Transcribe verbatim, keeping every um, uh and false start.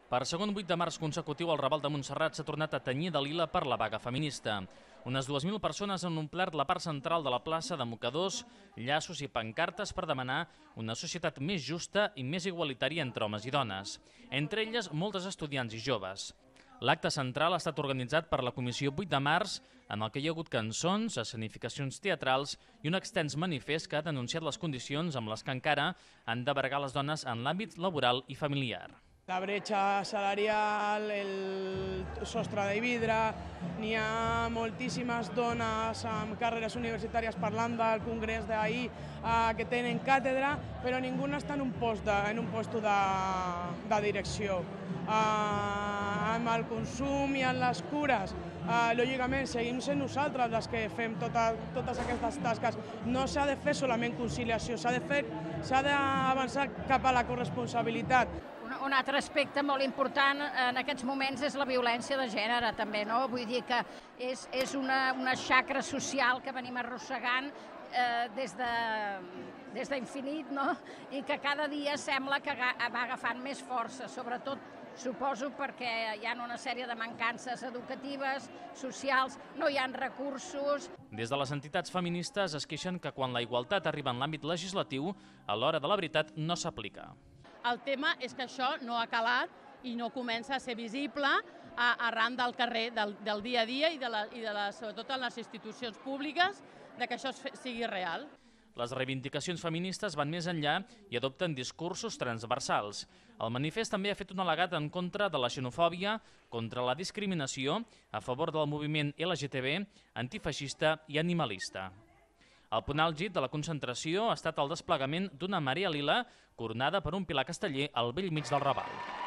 Per segon vuit de març consecutiu, el Raval de Montserrat s'ha tornat a tenyir de lila per la vaga feminista. Unes dues mil persones han omplert la part central de la plaça de mocadors, llaços i pancartes per demanar una societat més justa i més igualitària entre homes i dones. Entre elles, moltes estudiants i joves. L'acte central ha estat organitzat per la Comissió vuit de març, en el que hi ha hagut cançons, escenificacions teatrals i un extens manifest que ha denunciat les condicions amb les que encara han de bregar les dones en l'àmbit laboral i familiar. La bretxa salarial, el sostre de vidre, n'hi ha moltíssimes dones amb carreres universitàries parlant del congrés d'ahir que tenen càtedra, però ningú no està en un lloc en un lloc de, de direcció. Uh, amb el consum i amb les cures, uh, lògicament seguim sent nosaltres les que fem tota, totes aquestes tasques. No s'ha de fer solament conciliació, s'ha de fer, s'ha d'avançar cap a la corresponsabilitat. Un altre aspecte molt important en aquests moments és la violència de gènere, també, no? Vull dir que és, és una, una xacra social que venim arrossegant eh, des de, des d'infinit, no? I que cada dia sembla que va agafant més força, sobretot suposo perquè hi ha una sèrie de mancances educatives, socials, no hi ha recursos. Des de les entitats feministes es queixen que quan la igualtat arriba en l'àmbit legislatiu, a l'hora de la veritat no s'aplica. El tema és que això no ha calat i no comença a ser visible arran del carrer, del, del dia a dia i, de la, i de la, sobretot en les institucions públiques, de que això sigui real. Les reivindicacions feministes van més enllà i adopten discursos transversals. El manifest també ha fet un al·legat en contra de la xenofòbia, contra la discriminació, a favor del moviment L G T B, antifeixista i animalista. El punt àlgid de la concentració ha estat el desplegament d'una marea lila coronada per un pilar casteller al bell mig del Raval.